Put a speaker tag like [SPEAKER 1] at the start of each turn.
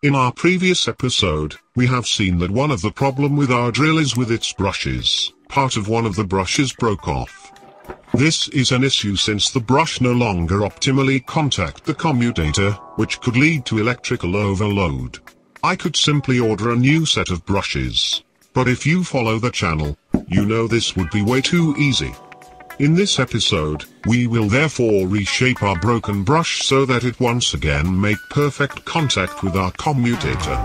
[SPEAKER 1] In our previous episode, we have seen that one of the problem with our drill is with its brushes. Part of one of the brushes broke off. This is an issue since the brush no longer optimally contact the commutator, which could lead to electrical overload. I could simply order a new set of brushes. But if you follow the channel, you know this would be way too easy. In this episode, we will therefore reshape our broken brush so that it once again make perfect contact with our commutator.